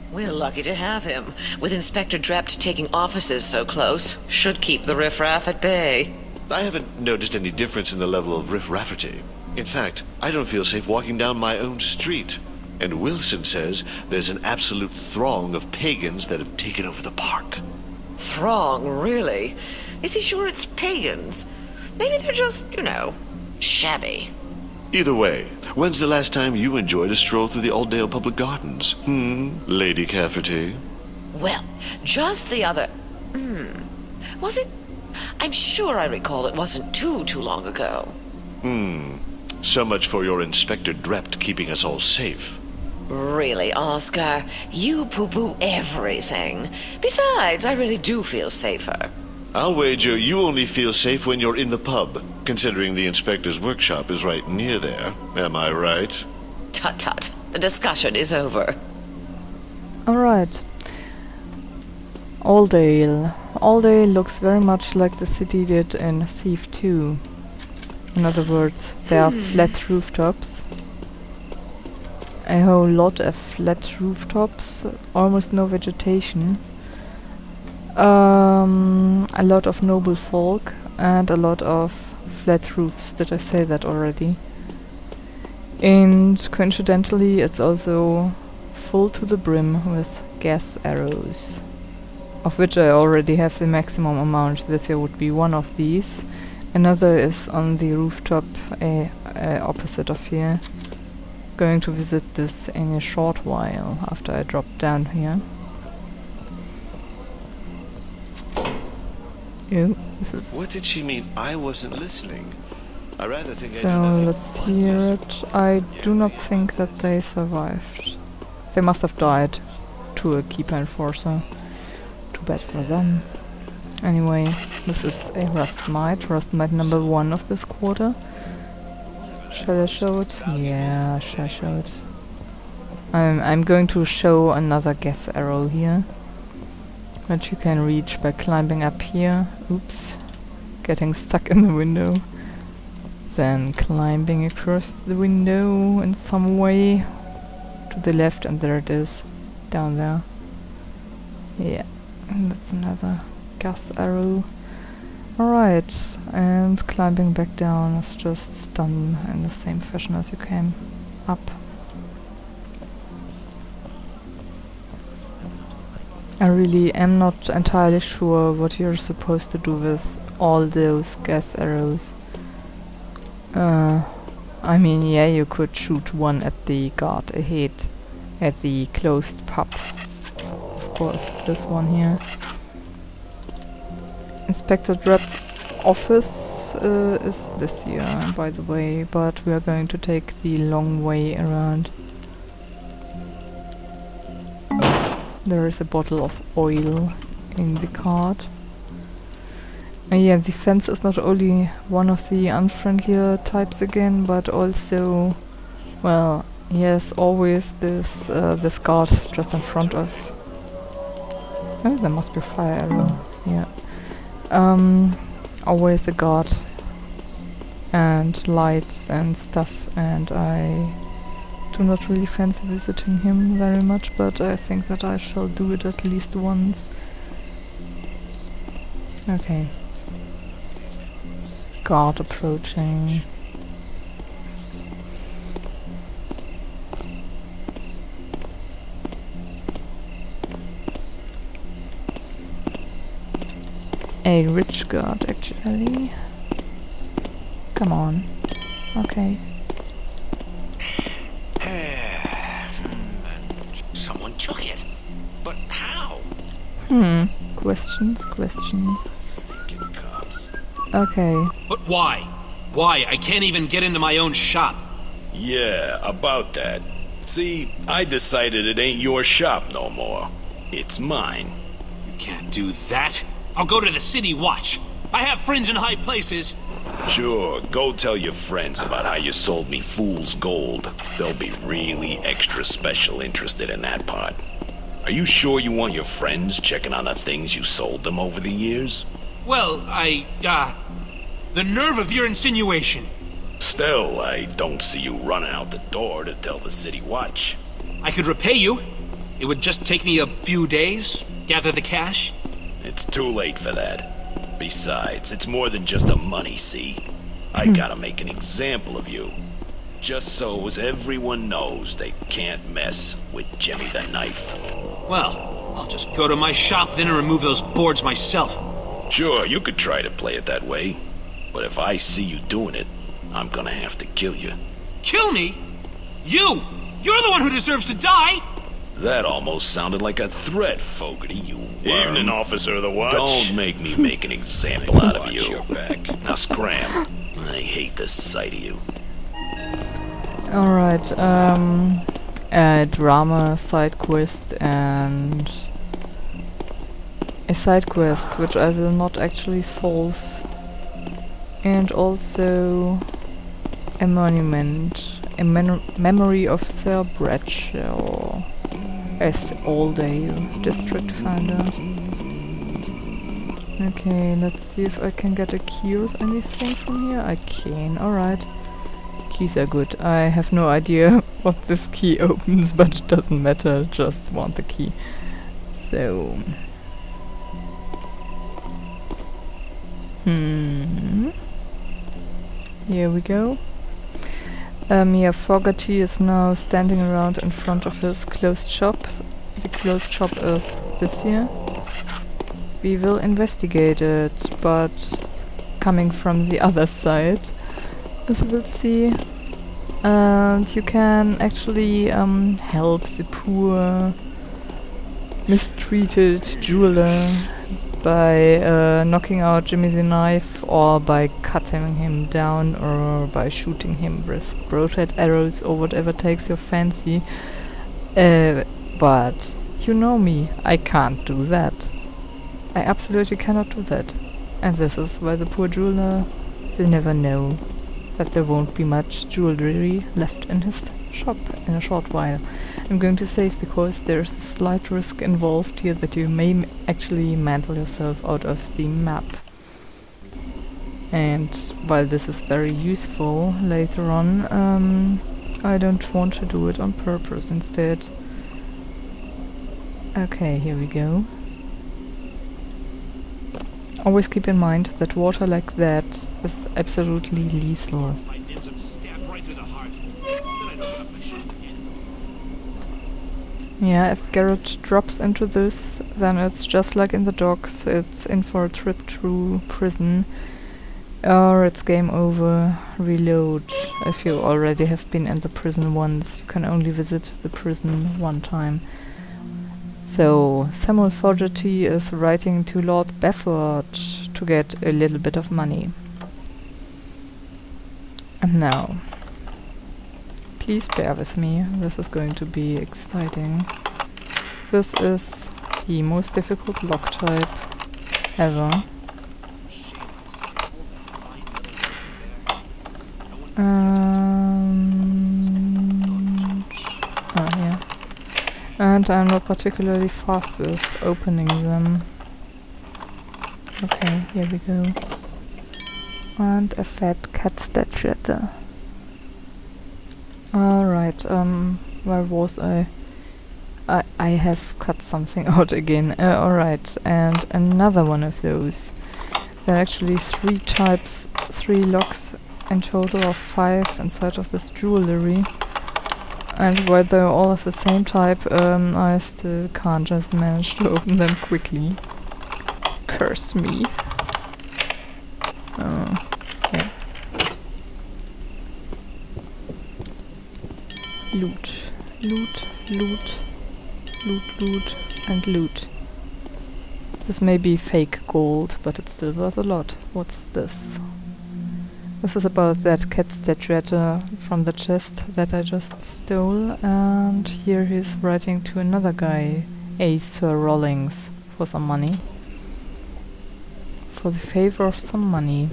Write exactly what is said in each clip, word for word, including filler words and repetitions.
We're lucky to have him. With Inspector Drept taking offices so close, should keep the riffraff at bay. I haven't noticed any difference in the level of riffrafferty. In fact, I don't feel safe walking down my own street. And Wilson says there's an absolute throng of pagans that have taken over the park. Throng, really? Is he sure it's pagans? Maybe they're just, you know, shabby. Either way, when's the last time you enjoyed a stroll through the Aldale Public Gardens? Hmm, Lady Cafferty? Well, just the other... Hmm. Was it... I'm sure I recall it wasn't too, too long ago. Hmm. So much for your Inspector Drept keeping us all safe. Really, Oscar? You poo-poo everything. Besides, I really do feel safer. I'll wager you only feel safe when you're in the pub, considering the Inspector's workshop is right near there. Am I right? Tut-tut. The discussion is over. Alright. Aldale. Aldale looks very much like the city did in Thief two. In other words, there are flat rooftops. A whole lot of flat rooftops, almost no vegetation. Um, a lot of noble folk and a lot of flat roofs. Did I say that already? And coincidentally, it's also full to the brim with gas arrows, of which I already have the maximum amount. This here would be one of these. Another is on the rooftop uh, uh, opposite of here. Going to visit this in a short while after I drop down here. Oh, this is... What did she mean I wasn't listening? I rather think so I knew let's hear it. I do not think that they survived. They must have died to a keeper enforcer. Too bad for them. Anyway, this is a rust mite. Rust mite number one of this quarter. Shall I show it? Yeah, I shall show it. I'm, I'm going to show another gas arrow here, which you can reach by climbing up here. Oops. Getting stuck in the window. Then climbing across the window in some way to the left, and there it is. Down there. Yeah, that's another gas arrow. Alright, and climbing back down is just done in the same fashion as you came up. I really am not entirely sure what you're supposed to do with all those gas arrows. Uh, I mean, yeah, you could shoot one at the guard ahead, at the closed pub. Of course, this one here. Inspector Dread's office uh, is this year, by the way, but we are going to take the long way around. There is a bottle of oil in the cart. Uh, yeah, the fence is not only one of the unfriendlier types again, but also, well, yes, always this uh, this guard just in front of. Oh, there must be a fire arrow. Yeah. Um, always a guard and lights and stuff, and I do not really fancy visiting him very much, but I think that I shall do it at least once. Okay. Guard approaching. A rich guard, actually. Come on. Okay. Someone took it. But how? Hmm. Questions, questions. Stinking cops. Okay. But why? Why? I can't even get into my own shop. Yeah, about that. See, I decided it ain't your shop no more. It's mine. You can't do that. I'll go to the city watch. I have friends in high places. Sure, go tell your friends about how you sold me fool's gold. They'll be really extra special interested in that part. Are you sure you want your friends checking on the things you sold them over the years? Well, I, uh... the nerve of your insinuation. Still, I don't see you running out the door to tell the city watch. I could repay you. It would just take me a few days, gather the cash. It's too late for that. Besides, it's more than just the money, see? I gotta make an example of you. Just so as everyone knows they can't mess with Jimmy the Knife. Well, I'll just go to my shop then and remove those boards myself. Sure, you could try to play it that way. But if I see you doing it, I'm gonna have to kill you. Kill me? You! You're the one who deserves to die! That almost sounded like a threat, Fogarty, you worm. Evening, Officer of the Watch. Don't make me make an example out of Watch you. your back. Now scram. I hate the sight of you. Alright, um... a drama side quest and a side quest which I will not actually solve, and also a monument, a men memory of Sir Bradshaw as Alday district finder. Okay, let's see if I can get a key or anything from here. I can, alright. Keys are good. I have no idea what this key opens, but it doesn't matter, just want the key. So... Hmm... Here we go. Um, yeah, Fogarty is now standing around in front of his closed shop. The closed shop is this here. We will investigate it, but coming from the other side, as we'll see. And you can actually um, help the poor, mistreated jeweler by uh, knocking out Jimmy the Knife, or by cutting him down, or by shooting him with broadhead arrows, or whatever takes your fancy. Uh, but you know me, I can't do that. I absolutely cannot do that. And this is why the poor jeweler will never know that there won't be much jewelry left in his shop in a short while. I'm going to save because there's a slight risk involved here that you may m actually mantle yourself out of the map. And while this is very useful later on, um, I don't want to do it on purpose instead. Okay, here we go. Always keep in mind that water like that is absolutely lethal. Yeah, if Garrett drops into this, then it's just like in the docks, it's in for a trip through prison, or it's game over, reload. If you already have been in the prison once, you can only visit the prison one time. So, Samuel Fogarty is writing to Lord Bafford to get a little bit of money. And now, please bear with me, this is going to be exciting. This is the most difficult lock type ever. And, oh, yeah. And I'm not particularly fast with opening them. Okay, here we go. And a fat cat statue. Alright, um, where was I? I I have cut something out again. Uh, Alright, and another one of those. There are actually three types, three locks in total of five inside of this jewelry. And while they're all of the same type, um, I still can't just manage to open them quickly. Curse me. Oh, yeah. Loot, loot, loot, loot, loot, and loot. This may be fake gold, but it's still worth a lot. What's this? This is about that cat statuette from the chest that I just stole, and here he's writing to another guy, a Sir Rollings, for some money. For the favor of some money.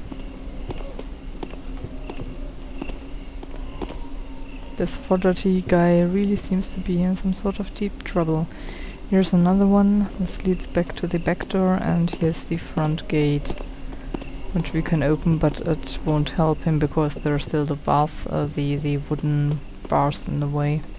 This Fogarty guy really seems to be in some sort of deep trouble. Here's another one. This leads back to the back door, and here's the front gate, which we can open, but it won't help him because there are still the bars, uh, the the wooden bars in the way.